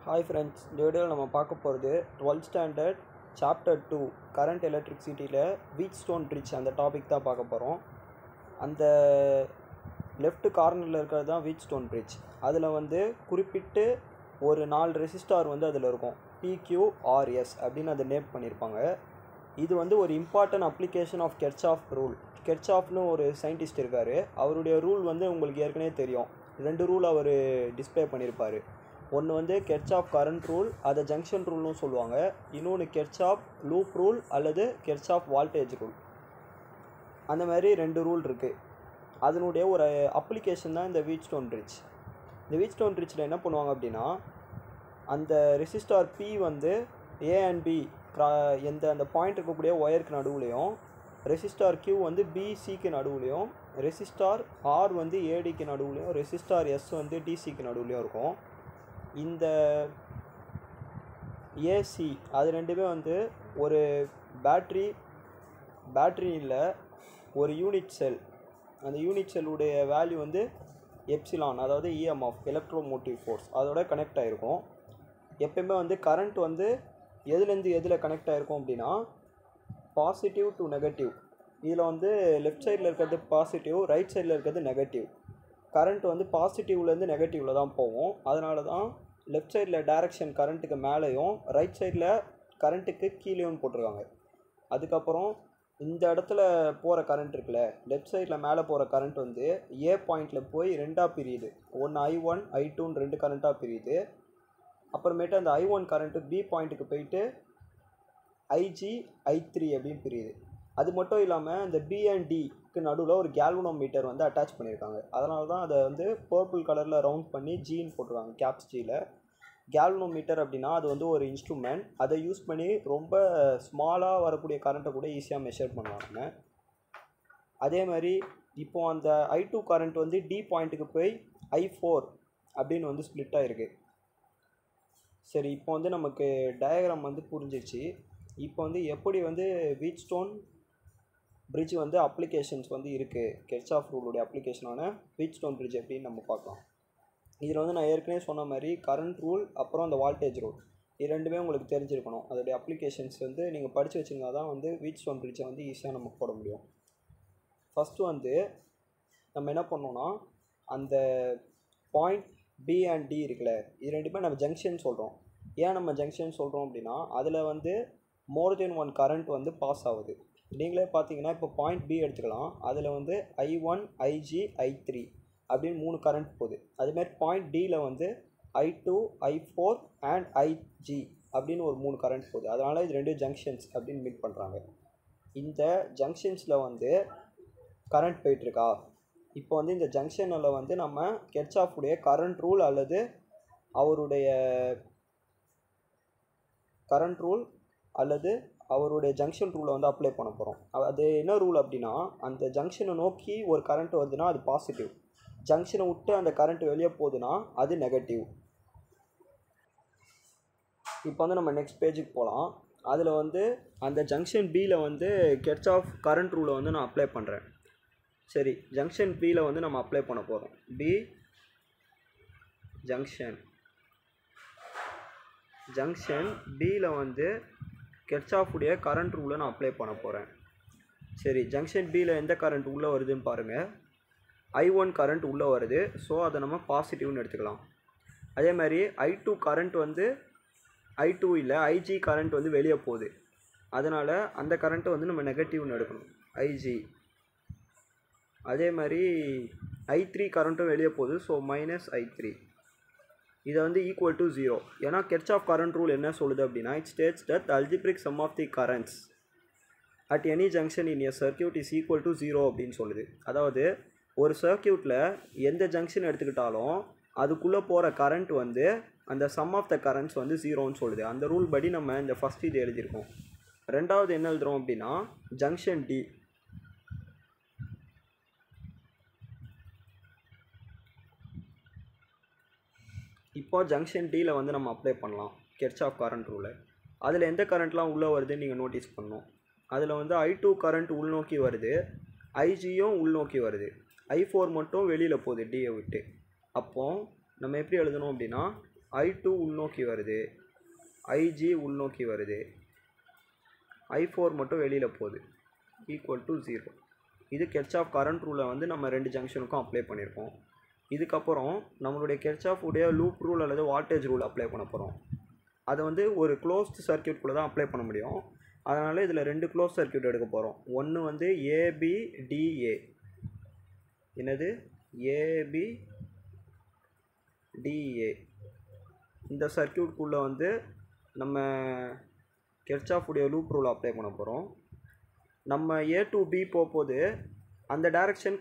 Hi friends, இந்த வீடியோவில் நம்ம பார்க்க போகிறது 12th ஸ்டாண்டர்ட் சாப்டர் 2 கரண்ட் எலக்ட்ரிசிட்டியில் வீட்ஸ்டோன் பிரிட்ஜ் அந்த டாபிக் தான் பார்க்க போகிறோம். அந்த லெஃப்ட் கார்னரில் இருக்கிறது தான் வீட்ஸ்டோன் பிரிட்ஜ். அதில் குறிப்பிட்டு ஒரு 4 ரெசிஸ்டார் அதில் இருக்கும், PQRS அப்படின்னு அதை நேம் பண்ணியிருப்பாங்க. இது ஒரு important application of Kirchhoff rule. கெர்ச்சாஃப்னு ஒரு சயின்டிஸ்ட் இருக்கார். அவருடைய ரூல் உங்களுக்கு ஏற்கனவே தெரியும். 2 ரூல் அவர் டிஸ்பிளே பண்ணியிருப்பார். ஒன்று கெர்ச்சாஃப் கரண்ட் ரூல், அதை ஜங்ஷன் ரூல்னு சொல்லுவாங்க. இன்னொன்று கெர்ச்சாஃப் லூப் ரூல் அல்லது கெர்ச்சாஃப் வால்டேஜ் ரூல். அந்த மாதிரி 2 ரூல் இருக்குது. அதனுடைய ஒரு அப்ளிகேஷன் தான் இந்த வீட்ஸ்டோன் பிரிட்ஜ். இந்த வீட்ஸ்டோன் பிரிட்ஜில் என்ன பண்ணுவாங்க அப்படின்னா, அந்த resistor P A and B அந்த பாயிண்ட் இருக்கக்கூடிய ஒயருக்கு நடுவுலையும், ரெசிஸ்டார் Q BCக்கு நடுவுலையும், ரெசிஸ்டார் R ADக்கு நடுவுலையும், ரெசிஸ்டார் S DCக்கு நடுவுலையும் இருக்கும். இந்த AC அது ரெண்டுமே ஒரு பேட்டரியில் ஒரு யூனிட் செல். அந்த யூனிட் செல்லுடைய வேல்யூ எப்சிலான், அதாவது EMF எலக்ட்ரோமோட்டிவ் ஃபோர்ஸ், அதோட கனெக்ட் ஆகிருக்கும். எப்பயுமே கரண்ட் எதுலேருந்து எதில் கனெக்ட் ஆகிருக்கும் அப்படின்னா, பாசிட்டிவ் டு நெகட்டிவ். இதில் லெஃப்ட் சைடில் இருக்கிறது பாசிட்டிவ், ரைட் சைடில் இருக்கிறது நெகட்டிவ். கரண்ட் பாசிட்டிவ்லேருந்து நெகட்டிவில் தான் போகும். அதனால தான் லெஃப்ட் சைடில் டைரக்ஷன் கரண்ட்டுக்கு மேலேயும் ரைட் சைடில் கரண்ட்டுக்கு கீழேயும் போட்டிருக்காங்க. அதுக்கப்புறம் இந்த இடத்துல போகிற கரண்ட் இருக்குல்ல, லெஃப்ட் சைடில் மேலே போகிற கரண்ட் A பாயிண்டில் போய் 2ஆக பிரியுது. ஒன்று I1 I2ன்னு 2 கரண்ட்டாக பிரியுது. அப்புறமேட்டு அந்த I1 கரண்ட்டு B பாயிண்ட்டுக்கு போயிட்டு IG I3 அப்படின்னு பிரியுது. அது மட்டும் இல்லாமல் இந்த B அண்ட் Dக்கு நடுவில் ஒரு கேல்வனோமீட்டர் அட்டாச் பண்ணியிருக்காங்க. அதனால தான் அதை பர்பிள் கலரில் ரவுண்ட் பண்ணி Gன்னு போட்டிருக்காங்க, கேப்ஸ் Gயில். கேல்வனோமீட்டர் அப்படின்னா அது ஒரு இன்ஸ்ட்ருமெண்ட். அதை யூஸ் பண்ணி ரொம்ப ஸ்மாலாக வரக்கூடிய கரண்ட்டை கூட ஈஸியாக மெஷர் பண்ணுவாங்க. அதே மாதிரி இப்போது அந்த I2 கரண்ட் D பாயிண்ட்டுக்கு போய் I4 அப்படின்னு ஸ்ப்ளிட் ஆகிருக்கு. சரி, இப்போ நமக்கு டயக்ராம் புரிஞ்சிச்சு. இப்போ எப்படி வீட்ஸ்டோன் பிரிட்ஜ் அப்ளிகேஷன்ஸ் இருக்குது, கெர்ச்சாஃப் ரூலுடைய அப்ளிகேஷனான வீட்ஸ்டோன் பிரிட்ஜ் எப்படின்னு நம்ம பார்க்கலாம். இதில் நான் ஏற்கனவே சொன்ன மாதிரி கரண்ட் ரூல் அப்புறம் அந்த வால்டேஜ் ரூல், இது ரெண்டுமே உங்களுக்கு தெரிஞ்சிருக்கணும். அதோடைய அப்ளிகேஷன்ஸ் நீங்கள் படித்து வச்சுருந்தா தான் வீட்ஸ்டோன் பிரிட்ஜை ஈஸியாக நம்ம போட முடியும். ஃபஸ்ட்டு நம்ம என்ன பண்ணோன்னா, அந்த பாயிண்ட் B அண்ட் D இருக்குல்ல, இது ரெண்டுமே நம்ம ஜங்ஷன் சொல்கிறோம். ஏன் நம்ம ஜங்ஷன் சொல்கிறோம் அப்படின்னா, அதில் more than one current pass ஆகுது. நீங்களே பார்த்தீங்கன்னா இப்போ பாயிண்ட் B எடுத்துக்கலாம். அதில் I1 IG I3 அப்படின்னு 3 கரண்ட் போகுது. அதுமாதிரி point Dயில் I2 I4 and IG அப்படின்னு ஒரு 3 கரண்ட் போகுது. அதனால் இது 2 ஜங்ஷன்ஸ் அப்படின்னு மீட் பண்ணுறாங்க. இந்த ஜங்ஷன்ஸில் கரண்ட் போயிட்டுருக்கா. இப்போ இந்த ஜங்ஷனில் நம்ம கெர்ச்சாஃபுடைய கரண்ட் ரூல் அல்லது அவருடைய கரண்ட் ரூல் அல்லது அவருடைய ஜங்ஷன் ரூலை அப்ளை பண்ண போகிறோம். அது என்ன ரூல் அப்படின்னா, அந்த ஜங்ஷனை நோக்கி ஒரு கரண்ட் வருதுன்னா அது பாசிட்டிவ், ஜங்ஷனை விட்டு அந்த கரண்ட் வெளியே போகுதுன்னா அது நெகட்டிவ். இப்போ நம்ம நெக்ஸ்ட் பேஜுக்கு போகலாம். அதில் அந்த ஜங்ஷன் Bயில் கெர்ச்சாஃப் கரண்ட் ரூலை நான் அப்ளை பண்ணுறேன். சரி, ஜங்ஷன் Bயில் நம்ம அப்ளை பண்ண போகிறோம். B ஜங்ஷன் Bயில் கெர்ச்சாஃபுடைய கரண்ட் ரூலை நான் அப்ளை பண்ண போகிறேன். சரி, ஜங்ஷன் Bயில் எந்த கரண்ட் உள்ளே வருதுன்னு பாருங்கள். I1 கரண்ட் உள்ளே வருது. ஸோ அதை நம்ம பாசிட்டிவ்னு எடுத்துக்கலாம். அதே மாதிரி I2 கரண்ட் I2 இல்லை IG கரண்ட் வெளியே போகுது. அதனால் அந்த கரண்ட்டை நம்ம நெகட்டிவ்னு எடுக்கணும், IG. அதே மாதிரி I3 கரண்ட்டும் வெளியே போகுது. So -I3. இதை ஈக்குவல் டு 0. ஏன்னா கெர்ச்சாஃப் கரண்ட் ரூல் என்ன சொல்லுது அப்படின்னா, it states that algebraic sum of the currents at any junction in a circuit is equal to 0 அப்படின்னு சொல்லுது. அதாவது ஒரு சர்க்கியூட்டில் எந்த ஜங்ஷன் எடுத்துக்கிட்டாலும் அதுக்குள்ளே போகிற கரண்ட் அந்த சம் ஆஃப் த கரண்ட்ஸ் 0ன்னு சொல்லுது. அந்த ரூல் படி நம்ம இந்த ஃபஸ்ட் இது எழுதியிருக்கோம். ரெண்டாவது என்ன எழுதுகிறோம் அப்படின்னா, ஜங்ஷன் D. இப்போ ஜங்ஷன் Dயில் நம்ம அப்ளை பண்ணலாம் கெர்ச்சாஃப் கரண்ட் ரூலை. அதில் எந்த கரண்ட்லாம் உள்ளே வருதுன்னு நீங்கள் நோட்டீஸ் பண்ணணும். அதில் I2 கரண்ட் உள்நோக்கி வருது, IGயும் உள்நோக்கி வருது, I4 மட்டும் வெளியில் போகுது Dயை விட்டு. அப்போது நம்ம எப்படி எழுதணும் அப்படின்னா, I2 உள்நோக்கி வருது, IG உள்நோக்கி வருது, I4 மட்டும் வெளியில் போகுது, ஈக்குவல் டு 0. இது கிர்ச்சாஃப் கரண்ட் ரூலை வந்து நம்ம ரெண்டு ஜங்ஷனுக்கும் அப்ளை பண்ணியிருக்கோம். இதுக்கப்புறம் நம்மளுடைய கிர்ச்சாஃப் உடைய லூப் ரூல் அல்லது வால்டேஜ் ரூல் அப்ளை பண்ண போகிறோம். அதை வந்து ஒரு க்ளோஸ்டு சர்க்கியூட்குள்ளே தான் அப்ளை பண்ண முடியும். அதனால் இதில் ரெண்டு க்ளோஸ் சர்க்கியூட் எடுக்க போகிறோம். ஒன்று வந்து ABDA, என்னது ABDA, இந்த சர்க்கியூட்குள்ளே வந்து நம்ம கிர்ச்சாஃப் உடைய லூப் ரூல் அப்ளை பண்ண போகிறோம். நம்ம A to B போகும்போது அந்த டைரக்ஷன்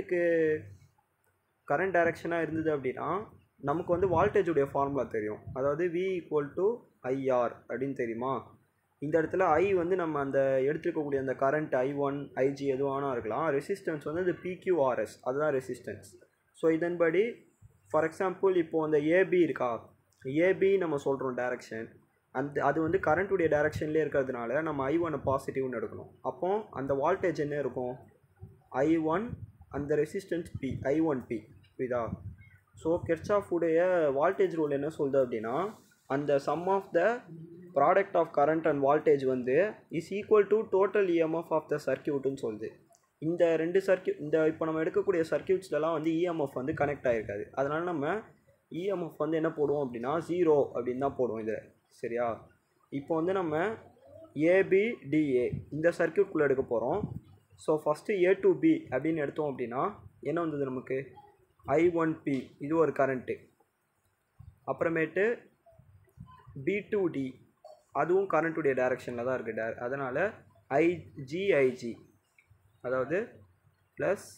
கரண்ட் டைரக்ஷனாக இருந்தது அப்படின்னா நமக்கு வந்து வால்டேஜுடைய ஃபார்முலா தெரியும். அதாவது V = IR அப்படின்னு தெரியுமா. இந்த இடத்துல I வந்து நம்ம அந்த எடுத்துருக்கக்கூடிய அந்த கரண்ட் I1 IG எதுவானா இருக்கலாம். ரெசிஸ்டன்ஸ் வந்து அது PQRS, அதுதான் ரெசிஸ்டன்ஸ். ஸோ இதன்படி ஃபார் எக்ஸாம்பிள் இப்போது அந்த AB இருக்கா, AB நம்ம சொல்கிறோம் டைரக்ஷன், அது வந்து கரண்ட்டுடைய டைரக்ஷன்லேயே இருக்கிறதுனால நம்ம I1 பாசிட்டிவ்னு எடுக்கணும். அப்போ அந்த வால்டேஜ் என்ன இருக்கும், I1 அந்த ரெசிஸ்டன்ஸ் P, I1P, புரியுதா. ஸோ கிர்ச்சாஃப் உடைய வால்டேஜ் ரூல் என்ன சொல்லுது அப்படின்னா அந்த sum of the product of current and voltage வந்து is equal to total EMF of the சர்க்கியூட்னு சொல்லுது. இந்த ரெண்டு சர்க்கியூட், இந்த இப்போ நம்ம எடுக்கக்கூடிய சர்க்கியூட்ஸ்லாம் வந்து EMF வந்து கனெக்ட் ஆகிருக்காது. அதனால் நம்ம EMF வந்து என்ன போடுவோம் அப்படின்னா 0 அப்படின்னு தான் போடுவோம் இதில், சரியா. இப்போ வந்து நம்ம ABDA இந்த சர்க்கியூட்குள்ளே எடுக்க போகிறோம். So first A to B அப்படின்னு எடுத்தோம் அப்படின்னா என்ன வந்தது நமக்கு, I1P, இது ஒரு கரண்ட்டு. அப்புறமேட்டு B to D, அதுவும் கரண்ட்டுடைய டைரக்ஷனில் தான் இருக்குது. அதனால் IG, அதாவது ப்ளஸ்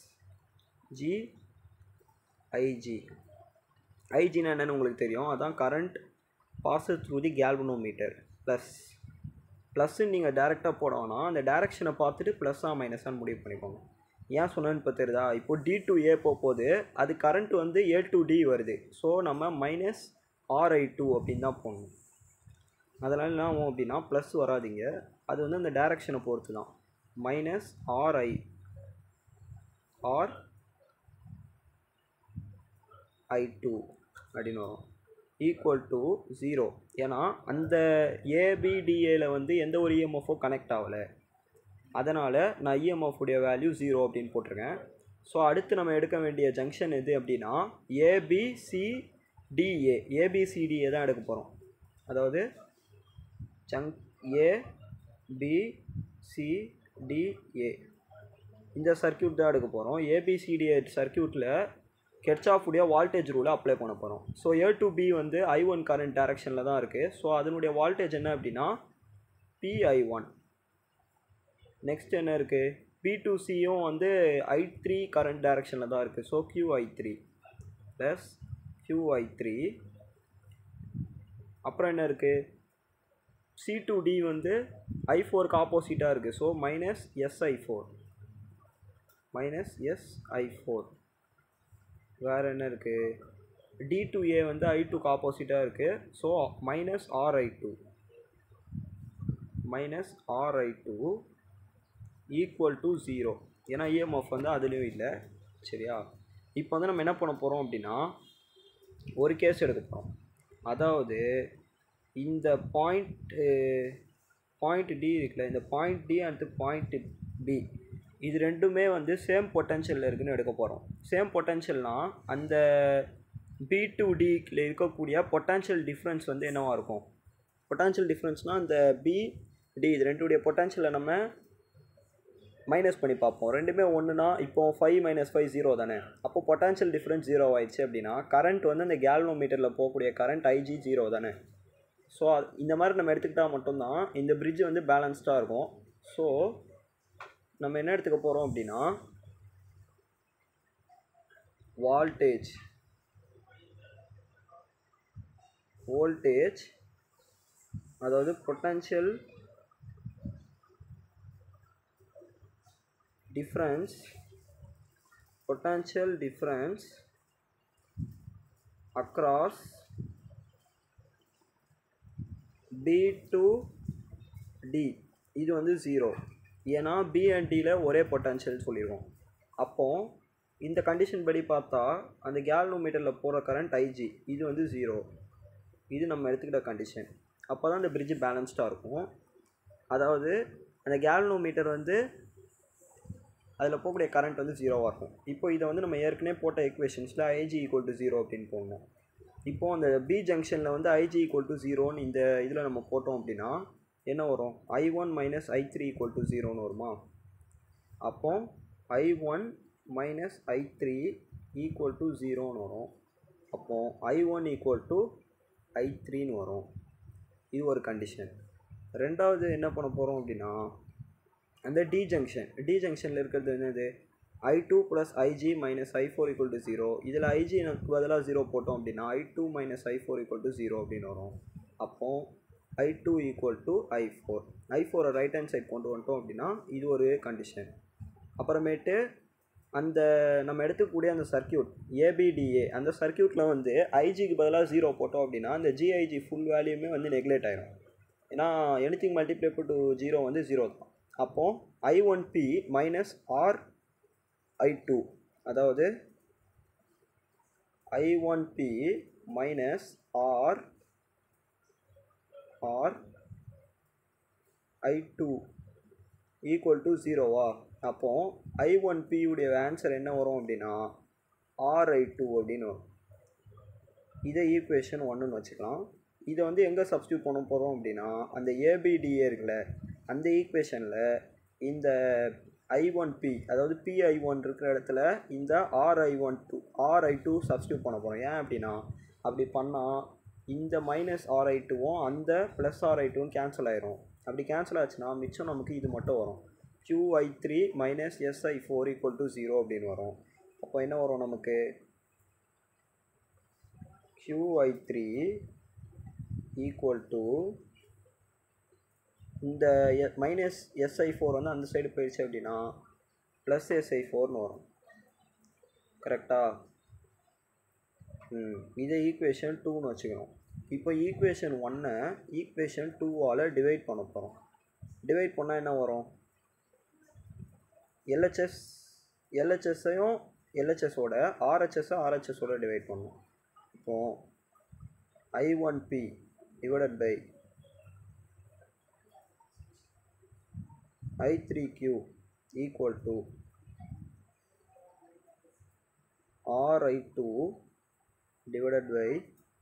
GIG. ஐஜினா என்னென்னு உங்களுக்கு தெரியும், அதான் current passes through the galvanometer. ப்ளஸ்ன்னு நீங்கள் டேரெக்டாக போடணும்னா அந்த டைரக்ஷனை பார்த்துட்டு ப்ளஸ்ஸாக மைனஸான்னு முடிவு பண்ணிக்கோங்க. ஏன் சொன்னேன்னு இப்போ தெரியுதா. இப்போது D to A போகும்போது அது கரண்ட் வந்து A to D வருது. ஸோ நம்ம -RI2 அப்படின்னு தான் போடணும். அதனால் என்ன ஆகும் அப்படின்னா ப்ளஸ் வராதிங்க, அது வந்து அந்த டைரக்ஷனை பொறுத்து தான். -RI2 அப்படின்னு வரும், ஈக்குவல் டு 0. ஏன்னா அந்த ABDAல வந்து எந்த ஒரு EMFஓ கனெக்ட் ஆகலை, அதனால் நான் EMF உடைய வேல்யூ 0 அப்படின்னு போட்டிருக்கேன். ஸோ அடுத்து நம்ம எடுக்க வேண்டிய ஜங்ஷன் எது அப்படின்னா ABCDA தான் எடுக்க போகிறோம். அதாவது ABCDA இந்த சர்க்கியூட் தான் எடுக்க போகிறோம். ABCDA சர்க்கியூட்டில் கிர்ச்சாஃப் உடைய வால்டேஜ் ரூலை அப்ளை பண்ண போகிறோம். ஸோ A to B வந்து I1 கரண்ட் டைரக்ஷனில் தான் இருக்குது. ஸோ அதனுடைய வால்டேஜ் என்ன அப்படின்னா PI1. நெக்ஸ்ட் என்ன இருக்குது, B to Cயும் வந்து I3 கரண்ட் டைரக்ஷனில் தான் இருக்குது. So QI3 plus QI3. அப்புறம் என்ன இருக்குது, C to D வந்து I4க்கு ஆப்போசிட்டாக இருக்குது. So -SI4. வேறு என்ன இருக்குது, D to A வந்து I2க்கு ஆப்போசிட்டாக இருக்குது. So -RI2 equal to 0. ஏன்னா EMF வந்து அதுலேயும் இல்லை, சரியா. இப்போ வந்து நம்ம என்ன பண்ண போகிறோம் அப்படின்னா ஒரு கேஸ் எடுக்க போகிறோம். அதாவது இந்த பாயிண்ட் D இருக்குல்ல, இந்த point D and point B இது ரெண்டுமே வந்து சேம் பொட்டன்ஷியலில் இருக்குதுன்னு எடுக்க போகிறோம். சேம் பொட்டன்ஷியல்னால் அந்த B to D இருக்கக்கூடிய பொட்டன்ஷியல் டிஃப்ரென்ஸ் வந்து என்னவாக இருக்கும், பொட்டன்ஷியல் டிஃப்ரென்ஸ்னால் அந்த BD இது ரெண்டுடைய பொட்டன்ஷியலை நம்ம மைனஸ் பண்ணி பார்ப்போம். ரெண்டுமே ஒன்றுனா இப்போ 5 - 5 0 தானே. அப்போ பொட்டன்ஷியல் டிஃப்ரென்ஸ் 0 ஆயிடுச்சு அப்படின்னா கரண்ட் வந்து அந்த கேல்வனோமீட்டரில் போகக்கூடிய கரண்ட் IG 0 தானே. ஸோ இந்த மாதிரி நம்ம எடுத்துக்கிட்டால் மட்டும்தான் இந்த பிரிட்ஜ் வந்து பேலன்ஸ்டாக இருக்கும். ஸோ நம்ம என்ன எடுத்துக்க போகிறோம் அப்படின்னா வோல்டேஜ், அதாவது potential difference across B to D இது வந்து 0. ஏன்னா B and Dல ஒரே பொட்டன்ஷியல் சொல்லிடுவோம். அப்போது இந்த கண்டிஷன் படி பார்த்தா அந்த கேல்வனோமீட்டரில் போகிற கரண்ட் IG இது வந்து 0. இது நம்ம எடுத்துக்கிட்ட கண்டிஷன். அப்போ தான் இந்த பிரிட்ஜ் பேலன்ஸ்டாக இருக்கும். அதாவது அந்த கேல்வனோமீட்டர் வந்து அதில் போகக்கூடிய கரண்ட் வந்து 0வாக இருக்கும். இப்போ இதை வந்து நம்ம ஏற்கனவே போட்ட ஈக்குவேஷன்ஸில் IG = 0 அப்படின்னு போடணும். இப்போது அந்த பி ஜங்ஷனில் வந்து IG = 0ன்னு இந்த இதில் நம்ம போட்டோம் அப்படின்னா என்ன வரும்? I1 - I3 = 0ன்னு வருமா? அப்போ I1 - I3 = 0ன்னு வரும். அப்போது I1 = I3ன்னு வரும். இது ஒரு கண்டிஷன். ரெண்டாவது என்ன பண்ண போகிறோம் அப்படின்னா அந்த டி ஜங்ஷனில் இருக்கிறது என்னது? I2 + IG - I4 = 0. இதில் IG எனக்கு பதிலாக 0 போட்டோம் அப்படின்னா I2 - I4 = 0 அப்படின்னு வரும். அப்போது I2 = I4. I4 right hand side கொண்டு வந்துட்டோம் அப்படின்னா இது ஒரு கண்டிஷன். அப்புறமேட்டு அந்த நம்ம எடுத்துக்கூடிய அந்த சர்க்கியூட் ABDA அந்த சர்க்கியூட்டில் வந்து ஐஜிக்கு பதிலாக 0 போட்டோம் அப்படின்னா அந்த GIG ஃபுல் வேல்யூமே வந்து நெக்லெக்ட் ஆகிடும். ஏன்னா எனிதிங் மல்டிப்ளை டு 0 வந்து 0 தான். அப்போது I1P - RI2 அதாவது I1P - RI2 = 0வா? அப்போது I1P உடைய ஆன்சர் என்ன வரும் அப்படின்னா RI2 அப்படின்னு வரும். இதை ஈக்குவேஷன் 1ன்னு வச்சுக்கலாம். இதை வந்து எங்கே சப்ஸ்டியூட் பண்ண போகிறோம் அப்படின்னா அந்த ABDA இருக்குல்ல அந்த ஈக்குவேஷனில் இந்த I1P அதாவது PI1 இருக்கிற இடத்துல இந்த RI2 சப்ஸ்டியூட் பண்ண போகிறோம். ஏன் அப்படின்னா அப்படி பண்ணால் இந்த -RI2வும் அந்த +RI2வும் கேன்சல் ஆயிரும். அப்படி கேன்சல் ஆச்சுன்னா மிச்சம் நமக்கு இது மட்டும் வரும். QI3 - SI4 = 0 அப்படின்னு வரும். அப்போ என்ன வரும் நமக்கு? QI3 = இந்த -SI4 வந்து அந்த சைடு போயிடுச்சு அப்படின்னா +SI4ன்னு வரும். கரெக்டா? இதை ஈக்குவேஷன் 2ன்னு வச்சுக்கணும். இப்போ ஈக்குவேஷன் 1 ஈக்குவேஷன் 2ஆல் டிவைட் பண்ண போகிறோம். டிவைட் பண்ணால் என்ன வரும்? LHSஐயும் LHSோட RHSோட டிவைட் பண்ணணும். இப்போது I1P / I3Q = RI2 /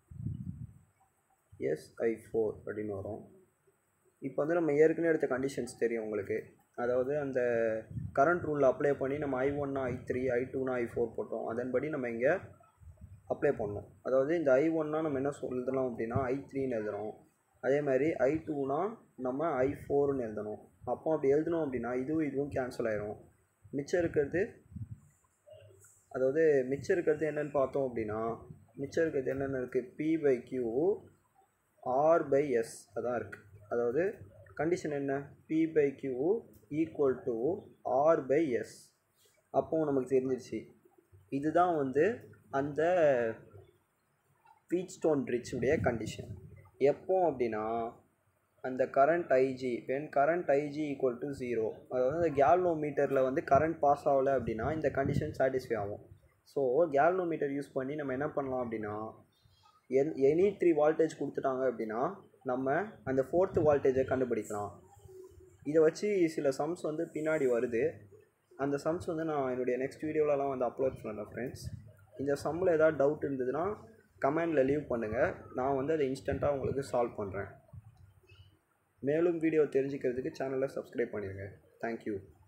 SI4 அப்படின்னு வரும். இப்போ வந்து நம்ம ஏற்கனவே எடுத்த கண்டிஷன்ஸ் தெரியும் உங்களுக்கு. அதாவது அந்த கரண்ட் ரூலில் அப்ளை பண்ணி நம்ம I1 I3 I2 I4 போட்டோம். அதன்படி நம்ம இங்கே அப்ளை பண்ணோம். அதாவது இந்த I1 நம்ம என்ன எழுதலாம் அப்படின்னா I3ன்னு எழுதுகிறோம். அதே மாதிரி I2 நம்ம I4ன்னு எழுதணும். அப்போ அப்படி எழுதணும் அப்படின்னா இதுவும் கேன்சல் ஆயிரும். மிச்சம் இருக்கிறது என்னென்னு பார்த்தோம் அப்படின்னா மிச்சம் இருக்கிறது என்னென்ன இருக்குது? P/Q R/S அதான் இருக்குது. அதாவது கண்டிஷன் என்ன? P/Q = R/S. அப்போ நமக்கு தெரிஞ்சிருச்சு. இதுதான் வந்து அந்த வீட்ஸ்டோன் பிரிட்ஜுடைய கண்டிஷன். எப்போ அப்படின்னா அந்த கரண்ட் IG current IG = 0 அதாவது அந்த கேல்வனோமீட்டரில் வந்து கரண்ட் பாஸ் ஆகலை அப்படின்னா இந்த கண்டிஷன் சாட்டிஸ்ஃபை ஆகும். ஸோ கேல்வனோமீட்டர் யூஸ் பண்ணி நம்ம என்ன பண்ணலாம் அப்படின்னா எனி 3 வால்டேஜ் கொடுத்துட்டாங்க அப்படின்னா நம்ம அந்த 4th வால்டேஜை கண்டுபிடிக்கலாம். இதை வச்சு சில சம்ஸ் வந்து பின்னாடி வருது. அந்த சம்ஸ் வந்து நான் என்னுடைய நெக்ஸ்ட் வீடியோவிலலாம் வந்து அப்லோட் பண்ணுறேன் ஃப்ரெண்ட்ஸ். இந்த சம்மில் ஏதாவது டவுட் இருந்ததுன்னா கமெண்டில் லீவ் பண்ணுங்கள். நான் வந்து அதை இன்ஸ்டண்ட்டாக உங்களுக்கு சால்வ் பண்ணுறேன். மேலும் வீடியோ தெரிஞ்சுக்கிறதுக்கு சேனலை சப்ஸ்கிரைப் பண்ணிடுங்க. தேங்க்யூ.